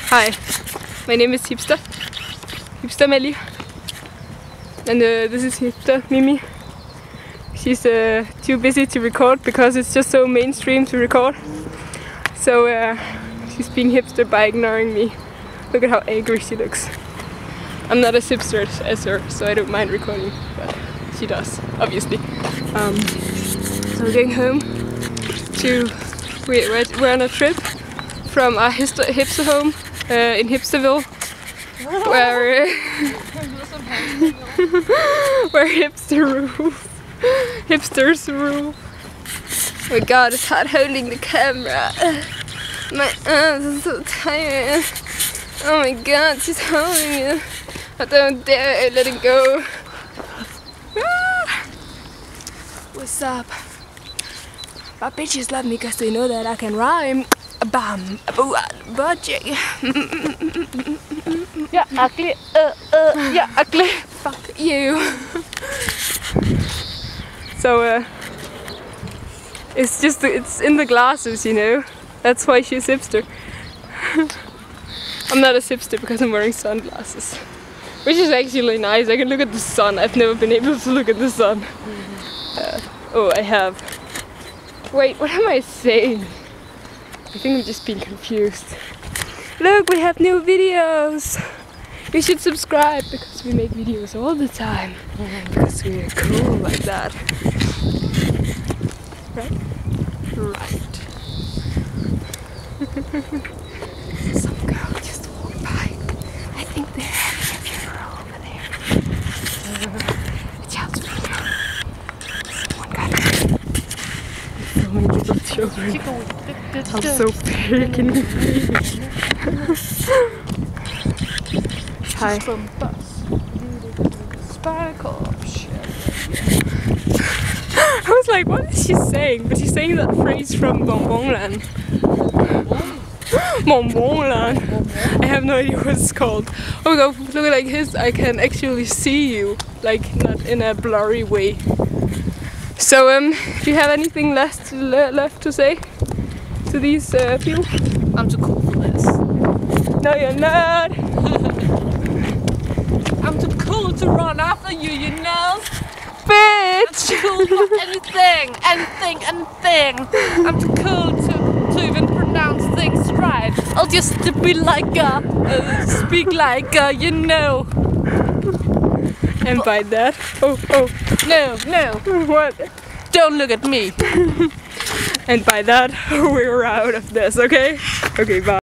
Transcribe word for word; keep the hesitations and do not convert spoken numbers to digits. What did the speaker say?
Hi, my name is Hipster. Hipster Melly. And uh, this is Hipster Mimi. She's uh, too busy to record because it's just so mainstream to record. So uh, she's being hipster by ignoring me. Look at how angry she looks. I'm not as hipster as her, so I don't mind recording, but she does, obviously. Um, so we're going home to, we, we're, we're on a trip from our hipster, hipster home uh, in Hipsterville, where, where hipster rules. Hipsters rule. Oh my god, it's hard holding the camera. My arms are so tired. Oh my god, she's holding it. I don't dare let it go. Ah! What's up? My bitches love me because they know that I can rhyme. Bam, budget. Yeah, ugly. Uh, uh, yeah, ugly. Fuck you. So uh, it's just it's in the glasses, you know. That's why she's hipster. I'm not a hipster because I'm wearing sunglasses, which is actually nice. I can look at the sun. I've never been able to look at the sun. Uh, oh, I have. Wait, what am I saying? I think I'm just being confused. Look, we have new videos. You should subscribe because we make videos all the time. Because we're cool like that. Right? Right. Some girl just walked by. I think they're having a funeral over there. It's house funeral. Someone got it. So many little children. I'm so big and Hi. From bus. Sparkle. I was like, what is she saying? But she's saying that phrase from Bonbonland. Bonbonland. I have no idea what it's called. Oh my god, look at like his. I can actually see you, like not in a blurry way. So um, do you have anything left to, left to say to these uh, people? I'm too cool for this. No, you're not. I'm too cool to run after you, you know? Bitch! I'm too cool for anything, anything, anything. I'm too cool to, to even pronounce things right. I'll just to be like a, uh, speak like a, you know. And by that, oh, oh, No, no, what? don't look at me. And by that, we're out of this, okay? Okay, bye.